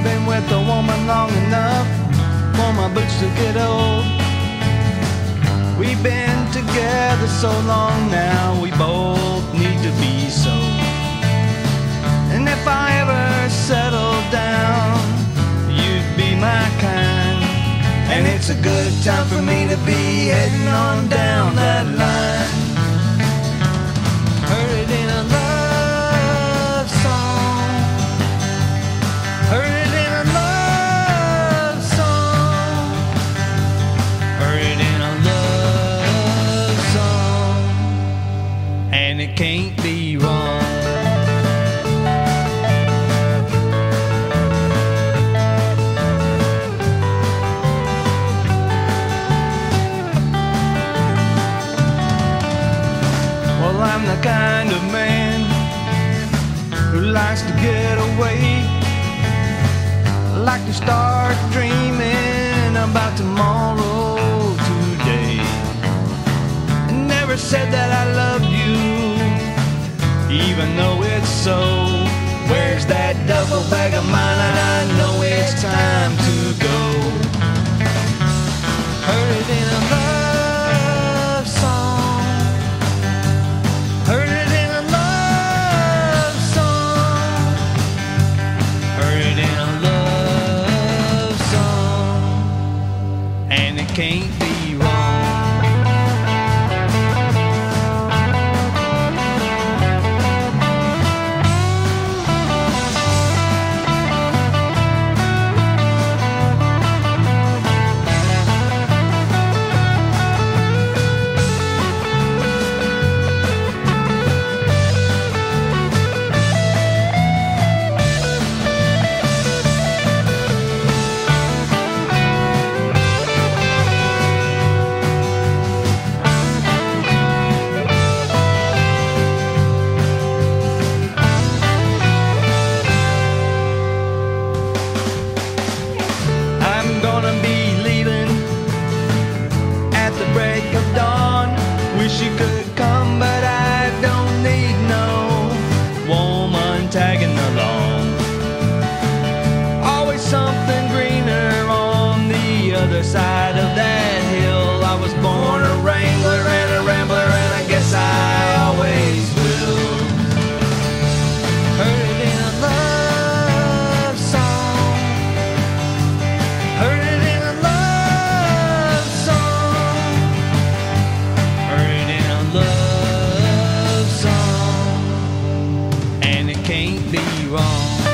been with a woman long enough for my boots to get old. We've been together so long now, we both need to be sold. And if I ever settle down, you'd be my kind. And it's a good time for me to be heading on down that line. Heard it in a love song. Heard it in a love song. Heard it in a love song. And it can't be wrong. Well, I'm the kind of man who likes to get away. I like to start dreaming about tomorrow today. I never said that I loved you, even though it's so. Where's that duffel bag of mine? And I know it's time to go. Heard it in a love song. Heard it in a love song. Heard it in a love song. And it can't be wrong. Gonna be leaving at the break of dawn. Wish you could come, but I don't need no woman tagging along. Always something greener on the other side of that hill. I was born a wrangler and a rambler, and I guess I always will. Heard it in a love song. Heard it in a love song. Heard it in a love song. And it can't be wrong.